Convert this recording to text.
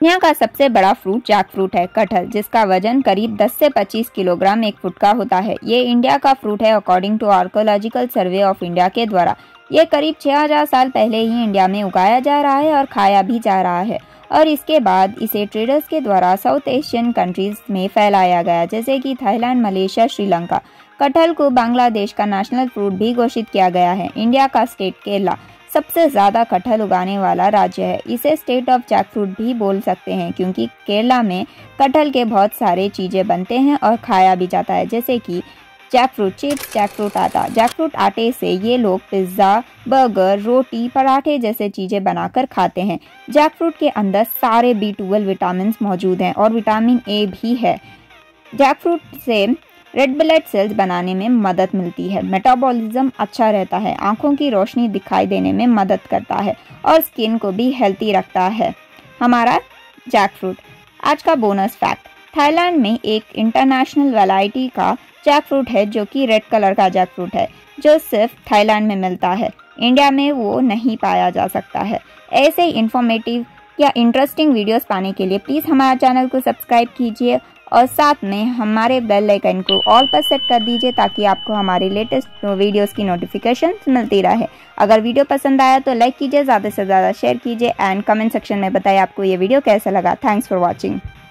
दुनिया का सबसे बड़ा फ्रूट जैक फ्रूट है, कटहल, जिसका वजन करीब 10 से 25 किलोग्राम 1 फुट का होता है। ये इंडिया का फ्रूट है according to archaeological survey of India के द्वारा। ये करीब 6000 साल पहले ही इंडिया में उगाया जा रहा है और खाया भी जा रहा है, और इसके बाद इसे ट्रेडर्स के द्वारा साउथ एशियन कंट्रीज में फैलाया गया, जैसे कि थाईलैंड, मलेशिया, श्रीलंका। कटहल को बांग्लादेश का नेशनल फ्रूट भी घोषित किया गया है। इंडिया का स्टेट केरला सबसे ज़्यादा कटहल उगाने वाला राज्य है। इसे स्टेट ऑफ जैक फ्रूट भी बोल सकते हैं, क्योंकि केरला में कटहल के बहुत सारे चीज़ें बनते हैं और खाया भी जाता है, जैसे कि jackfruit chips, jackfruit आटा। जैक फ्रूट आटे से ये लोग पिज़्ज़ा, बर्गर, रोटी, पराठे जैसे चीज़ें बनाकर खाते हैं। जैक फ्रूट के अंदर सारे B12 विटामिन मौजूद हैं और विटामिन ए भी है। जैक फ्रूट से रेड ब्लड सेल्स बनाने में मदद मिलती है, मेटाबॉलिज्म अच्छा रहता है, आंखों की रोशनी दिखाई देने में मदद करता है और स्किन को भी हेल्थी रखता है हमारा जैक फ्रूट। आज का बोनस फैक्ट, थाईलैंड में एक इंटरनेशनल वैरायटी का जैक फ्रूट है जो कि रेड कलर का जैक फ्रूट है, जो सिर्फ थाईलैंड में मिलता है। इंडिया में वो नहीं पाया जा सकता है। ऐसे इंफॉर्मेटिव या इंटरेस्टिंग वीडियोस पाने के लिए प्लीज़ हमारे चैनल को सब्सक्राइब कीजिए और साथ में हमारे बेल आइकन को ऑल पर सेट कर दीजिए, ताकि आपको हमारे लेटेस्ट वीडियोस की नोटिफिकेशन मिलती रहे। अगर वीडियो पसंद आया तो लाइक कीजिए, ज़्यादा से ज़्यादा शेयर कीजिए एंड कमेंट सेक्शन में बताइए आपको ये वीडियो कैसा लगा। Thanks for watching.